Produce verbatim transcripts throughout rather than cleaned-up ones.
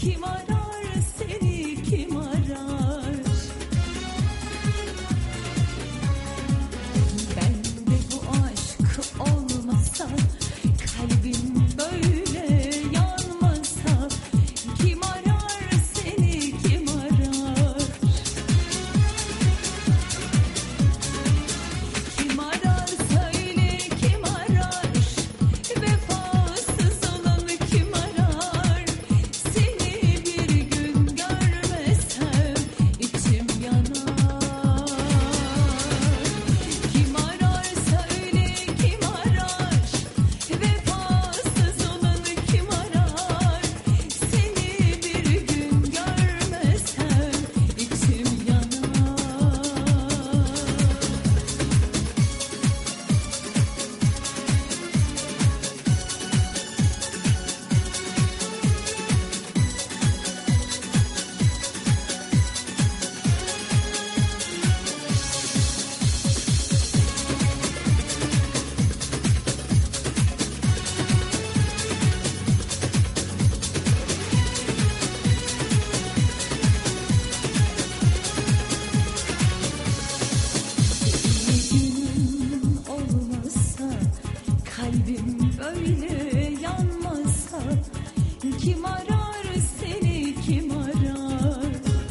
Kim arar seni, kim arar? Bende bu aşk olmasa, kalbim böyle yanmasa, kim arar seni, kim arar? Kim arar söyle, kim arar? Vefasız olanı kim arar? Seni bir gün görmesem içim yanar. Kim arar söyle, kim arar? Vefasız olanı kim arar? Seni bir gün görmesem içim yanar. Bir günüm olmasa, kalbim böyle yanmasa, kim arar seni, kim arar?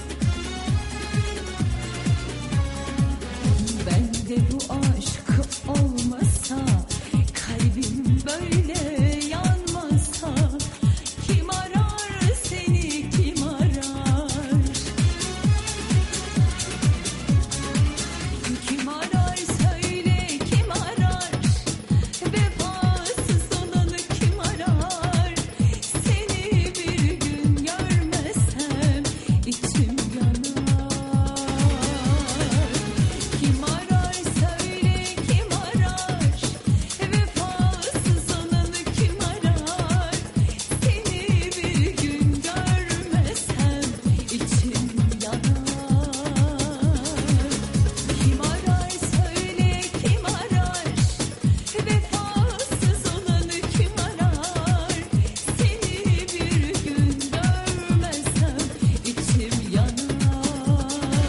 Bende bu aşk olmasa, kalbim böyle yanmasa, kim arar seni, kim arar? Kim arar söyle, kim arar? Vefasız olanı kim arar? Seni bir gün görmesem içim yanar. Kim arar söyle, kim arar? Vefasız olanı kim arar? Seni bir gün görmesem içim yanar. Kim arar söyle, kim arar? Vefasız olanı kim arar? Seni bir gün görmesem içim yanar.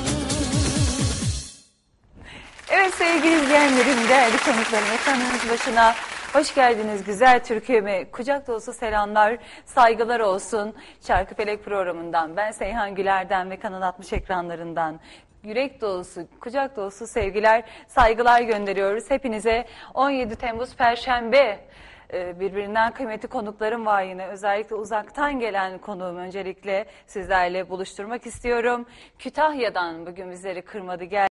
Evet sevgili izleyenlerim, değerli konuklarım, ekranınız başına hoş geldiniz. Güzel Türkiye'me kucak dolusu selamlar, saygılar olsun. Çarkıfelek programından ben Seyhan Güler'den ve Kanal altmış ekranlarından yürek dolusu, kucak dolusu sevgiler, saygılar gönderiyoruz. Hepinize on yedi Temmuz Perşembe e, birbirinden kıymetli konuklarım var yine. Özellikle uzaktan gelen konuğum öncelikle sizlerle buluşturmak istiyorum. Kütahya'dan bugün bizleri kırmadı, geldi.